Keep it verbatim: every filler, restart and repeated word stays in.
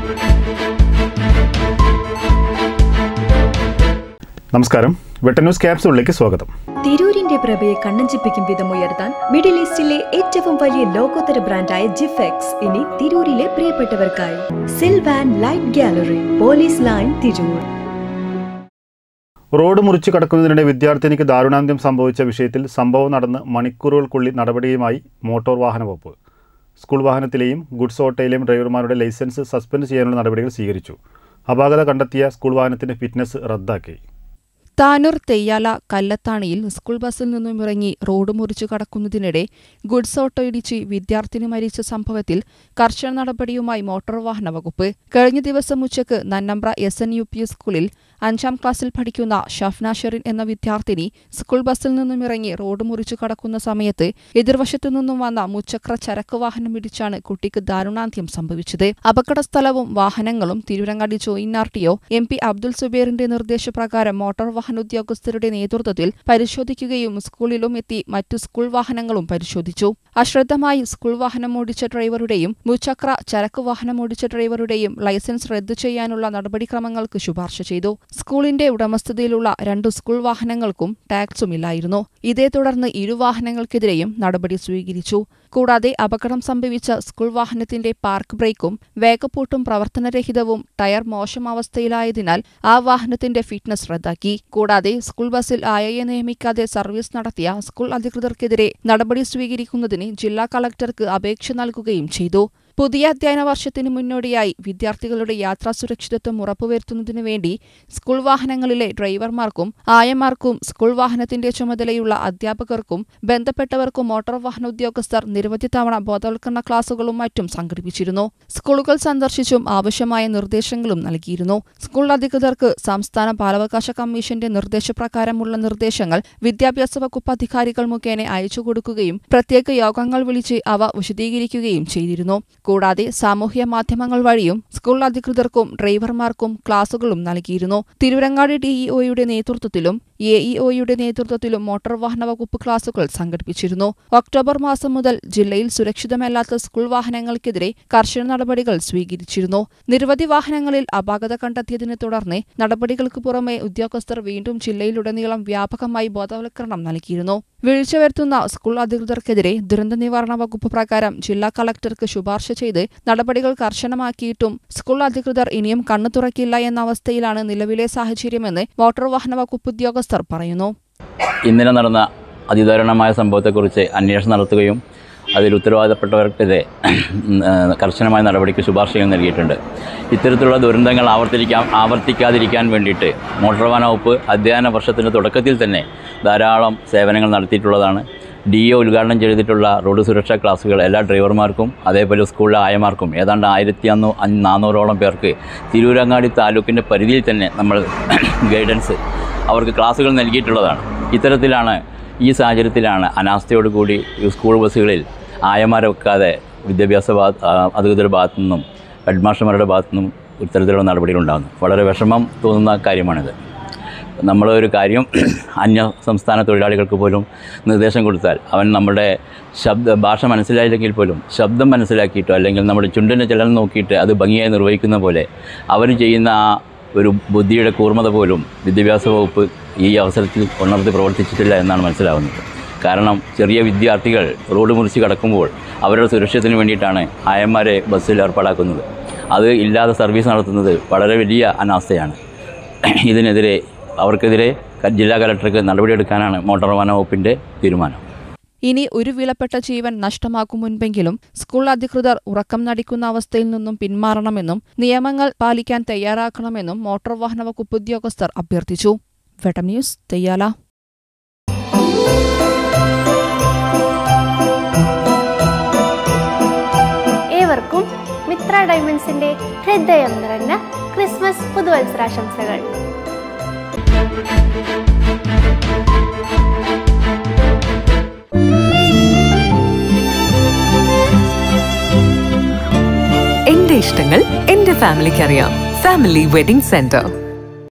നമസ്കാരം, വെട്ടൻ ന്യൂസ് ക്യാപ്സൂളിലേക്ക് സ്വാഗതം. തിരൂരിന്റെ പ്രഭയെ കണ്ണഞ്ചിപ്പിക്കും വിധം ഉയർത്താൻ മിഡിൽ ഈസ്റ്റിലെ ഏറ്റവും വലിയ ലോകോത്തര ബ്രാൻഡായ ജിഫെക്സ് ഇനി തിരൂരിലെ പ്രിയപ്പെട്ടവർക്കായി. Sylvan light gallery, police line, Tirur. Road മുറിച്ചു കടക്കുന്നതിനിടെ വിദ്യാർത്ഥിനിക്ക് ദാരുണാന്ത്യം സംഭവിച്ച വിഷയത്തിൽ സംഭവം നടന്ന് മണിക്കൂറുകൾക്കുള്ളിൽ നടപടിയുമായി മോട്ടോർ വാഹന വകുപ്പ്. സ്കൂൾ വാഹനത്തിലെയും ഗുഡ്സ് ഓട്ടോയിലെയും ഡ്രൈവർമാരുടെ ലൈസൻസ് സസ്പെൻഡ് ചെയ്യാനുള്ള നടപടികൾ സ്വീകരിച്ചു. അപാകത കണ്ടെത്തിയ സ്കൂൾ വാഹനത്തിന്റെ ഫിറ്റ്നസ് റദ്ദാക്കി. താനൂർ തെയ്യാല കല്ലത്താണിയിൽ സ്കൂൾ ബസ്സിൽ നിന്നും ഇറങ്ങി റോഡ് മുറിച്ചു കടക്കുന്നതിനിടെ ഗുഡ്സ് ഓട്ടോ ഇടിച്ച് വിദ്യാർത്ഥിനി മരിച്ച സംഭവത്തിൽ കർശന നടപടിയുമായി മോട്ടോർ വാഹന വകുപ്പ്. കഴിഞ്ഞ ദിവസം ഉച്ചയ്ക്ക് Nannambra S N U P സ്കൂളിൽ അഞ്ചാം ക്ലാസ്സിൽ പഠിക്കുന്ന ഷഫ്ന ഷെറിൻ എന്ന വിദ്യാർത്ഥിനി സ്കൂൾ ബസ്സിൽ നിന്നും ഇറങ്ങി റോഡ് മുറിച്ചു കടക്കുന്ന സമയത്ത് എതിർവശത്തു നിന്നും വന്ന മുച്ചക്ര ചരക്ക് വാഹനം ഇടിച്ചാണ് കുട്ടിക്ക് ദാരുണാന്ത്യം സംഭവിച്ചത്. അപകട സ്ഥലവും വാഹനങ്ങളും Tirurangadi joint R T O M P Abdul സുബൈറിന്റെ നിർദ്ദേശപ്രകാരം മോട്ടോർ വാഹന ഉദ്യോഗസ്ഥരുടെ നേതൃത്വത്തിൽ പരിശോധിക്കുകയും സ്കൂളിലും എത്തി മറ്റു സ്കൂൾ വാഹനങ്ങളും പരിശോധിച്ചു. അശ്രദ്ധമായി സ്കൂൾ വാഹനം ഓടിച്ച ഡ്രൈവറുടെയും മുച്ചക്ര ചരക്ക് വാഹനം ഓടിച്ച ഡ്രൈവറുടെയും ലൈസൻസ് റദ്ദു ചെയ്യാനുള്ള നടപടിക്രമങ്ങൾക്ക് ശുപാർശ ചെയ്തു. സ്കൂളിന്റെ ഉടമസ്ഥതയിലുള്ള രണ്ടു സ്കൂൾ വാഹനങ്ങൾക്കും ടാക്സുമില്ലായിരുന്നു. ഇതേ തുടർന്ന് ഇരു വാഹനങ്ങൾക്കെതിരെയും നടപടി സ്വീകരിച്ചു. കൂടാതെ അപകടം സംഭവിച്ച സ്കൂൾ വാഹനത്തിന്റെ പാർക്ക് ബ്രേക്കും വേഗപ്പൂട്ടും പ്രവർത്തനരഹിതവും ടയർ മോശം അവസ്ഥയിലായതിനാൽ ആ വാഹനത്തിന്റെ ഫിറ്റ്നസ് റദ്ദാക്കി. കൂടാതെ സ്കൂൾ ബസ്സിൽ ആയയെ നിയമിക്കാതെ സർവീസ് നടത്തിയ സ്കൂൾ അധികൃതർക്കെതിരെ നടപടി സ്വീകരിക്കുന്നതിന് ജില്ലാ കളക്ടർക്ക് അപേക്ഷ നൽകുകയും ചെയ്തു. പുതിയ അധ്യയന വർഷത്തിന് മുന്നോടിയായി വിദ്യാർത്ഥികളുടെ യാത്രാ സുരക്ഷിതത്വം ഉറപ്പുവരുത്തുന്നതിനു വേണ്ടി സ്കൂൾ വാഹനങ്ങളിലെ ഡ്രൈവർമാർക്കും ആയമാർക്കും സ്കൂൾ വാഹനത്തിന്റെ ചുമതലയുള്ള അധ്യാപകർക്കും ബന്ധപ്പെട്ടവർക്കും മോട്ടോർ വാഹന ഉദ്യോഗസ്ഥർ നിരവധി തവണ ബോധവൽക്കരണ ക്ലാസുകളും മറ്റും സംഘടിപ്പിച്ചിരുന്നു. സ്കൂളുകൾ സന്ദർശിച്ചും ആവശ്യമായ നിർദ്ദേശങ്ങളും നൽകിയിരുന്നു. സ്കൂൾ അധികൃതർക്ക് സംസ്ഥാന ബാലാവകാശ കമ്മീഷന്റെ നിർദ്ദേശപ്രകാരമുള്ള നിർദ്ദേശങ്ങൾ വിദ്യാഭ്യാസ വകുപ്പ് അധികാരികൾ മുഖേന അയച്ചുകൊടുക്കുകയും പ്രത്യേക യോഗങ്ങൾ വിളിച്ച് അവ വിശദീകരിക്കുകയും ചെയ്തിരുന്നു. കൂടാതെ സാമൂഹ്യ മാധ്യമങ്ങൾ വഴിയും സ്കൂൾ അധികൃതർക്കും ഡ്രൈവർമാർക്കും ക്ലാസുകളും നൽകിയിരുന്നു. തിരൂരങ്ങാടി ഡിഇഒയുടെ നേതൃത്വത്തിലും എ ഇ ഒയുടെ നേതൃത്വത്തിലും മോട്ടോർ വാഹന വകുപ്പ് ക്ലാസുകൾ സംഘടിപ്പിച്ചിരുന്നു. ഒക്ടോബർ മാസം മുതൽ ജില്ലയിൽ സുരക്ഷിതമല്ലാത്ത സ്കൂൾ വാഹനങ്ങൾക്കെതിരെ കർശന നടപടികൾ സ്വീകരിച്ചിരുന്നു. നിരവധി വാഹനങ്ങളിൽ അപാകത കണ്ടെത്തിയതിനെ തുടർന്ന് നടപടികൾക്ക് പുറമെ ഉദ്യോഗസ്ഥർ വീണ്ടും ജില്ലയിലുടനീളം വ്യാപകമായി ബോധവൽക്കരണം നൽകിയിരുന്നു. വീഴ്ച വരുത്തുന്ന സ്കൂൾ അധികൃതർക്കെതിരെ ദുരന്ത നിവാരണ വകുപ്പ് പ്രകാരം ജില്ലാ കളക്ടർക്ക് ശുപാർശ ചെയ്ത് നടപടികൾ കർശനമാക്കിയിട്ടും സ്കൂൾ അധികൃതർ ഇനിയും കണ്ണു തുറക്കില്ല എന്ന അവസ്ഥയിലാണ് നിലവിലെ സാഹചര്യമെന്ന് മോട്ടോർ വാഹന വകുപ്പ് ഉദ്യോഗസ്ഥർ പറയുന്നു. ഇന്നലെ നടന്ന അതിദാരുണമായ സംഭവത്തെക്കുറിച്ച് അന്വേഷണം നടത്തുകയും അതിൽ ഉത്തരവാദപ്പെട്ടവർക്കെതിരെ കർശനമായ നടപടിക്ക് ശുപാർശകൾ നൽകിയിട്ടുണ്ട്. ഇത്തരത്തിലുള്ള ദുരന്തങ്ങൾ ആവർത്തിക്കാൻ ആവർത്തിക്കാതിരിക്കാൻ വേണ്ടിയിട്ട് മോട്ടോർ വാഹന വകുപ്പ് അധ്യയന വർഷത്തിൻ്റെ തുടക്കത്തിൽ തന്നെ ധാരാളം സേവനങ്ങൾ നടത്തിയിട്ടുള്ളതാണ്. ഡി ഒ ഉദ്ഘാടനം ചെയ്തിട്ടുള്ള റോഡ് സുരക്ഷാ ക്ലാസുകൾ എല്ലാ ഡ്രൈവർമാർക്കും അതേപോലെ സ്കൂളിലെ ആയമാർക്കും ഏതാണ്ട് ആയിരത്തി അന്ന് നാനൂറോളം പേർക്ക് തിരൂരങ്ങാടി താലൂക്കിൻ്റെ പരിധിയിൽ തന്നെ നമ്മൾ ഗൈഡൻസ് അവർക്ക് ക്ലാസുകൾ നൽകിയിട്ടുള്ളതാണ്. ഇത്തരത്തിലാണ് ഈ സാഹചര്യത്തിലാണ് അനാസ്ഥയോടുകൂടി സ്കൂൾ ബസ്സുകളിൽ ആയമാരെ വെക്കാതെ വിദ്യാഭ്യാസ അധികൃതരുടെ ഭാഗത്തു നിന്നും ഹെഡ്മാസ്റ്റർമാരുടെ ഭാഗത്തു നിന്നും ഇത്തരത്തിലുള്ള നടപടികളുണ്ടാകുന്നു. വളരെ വിഷമം തോന്നുന്ന കാര്യമാണിത്. നമ്മളൊരു കാര്യം അന്യ സംസ്ഥാന തൊഴിലാളികൾക്ക് പോലും നിർദ്ദേശം കൊടുത്താൽ അവൻ നമ്മുടെ ശബ്ദ ഭാഷ മനസ്സിലായില്ലെങ്കിൽ പോലും ശബ്ദം മനസ്സിലാക്കിയിട്ടോ അല്ലെങ്കിൽ നമ്മുടെ ചുണ്ടിൻ്റെ ചലനം നോക്കിയിട്ട് അത് ഭംഗിയായി നിർവഹിക്കുന്ന പോലെ അവർ ചെയ്യുന്ന ആ ഒരു ബുദ്ധിയുടെ കൂർമ്മത പോലും വിദ്യാഭ്യാസ വകുപ്പ് ഈ അവസരത്തിൽ ഉണർത്തി പ്രവർത്തിച്ചിട്ടില്ല എന്നാണ് മനസ്സിലാവുന്നത്. കാരണം ചെറിയ വിദ്യാർത്ഥികൾ റോഡ് മുറിച്ച് കടക്കുമ്പോൾ അവരുടെ സുരക്ഷത്തിന് വേണ്ടിയിട്ടാണ് ആയന്മാരെ ബസ്സിൽ ഏർപ്പാടാക്കുന്നത്. അത് ഇല്ലാതെ സർവീസ് നടത്തുന്നത് വളരെ വലിയ അനാസ്ഥയാണ്. ഇതിനെതിരെ അവർക്കെതിരെ ജില്ലാ കലക്ടർക്ക് നടപടിയെടുക്കാനാണ് മോട്ടോർ വാഹന വകുപ്പിൻ്റെ തീരുമാനം. ഇനി ഒരു വിലപ്പെട്ട ജീവൻ നഷ്ടമാക്കും മുൻപെങ്കിലും സ്കൂൾ അധികൃതർ ഉറക്കം നടിക്കുന്ന അവസ്ഥയിൽ നിന്നും പിന്മാറണമെന്നും നിയമങ്ങൾ പാലിക്കാൻ തയ്യാറാക്കണമെന്നും മോട്ടോർ വാഹന വകുപ്പ് ഉദ്യോഗസ്ഥർ അഭ്യർത്ഥിച്ചു. വെട്ടം ന്യൂസ്, തെയ്യാല. ഏവർക്കും മിത്ര ഡയമണ്ട്സിന്റെ ഹൃദയം നിറഞ്ഞ ക്രിസ്മസ് പുതുവത്സരാശംസകൾ. എന്റെ ഇഷ്ടങ്ങൾ എന്റെ ഫാമിലിക്ക് അറിയാം. Family wedding centre.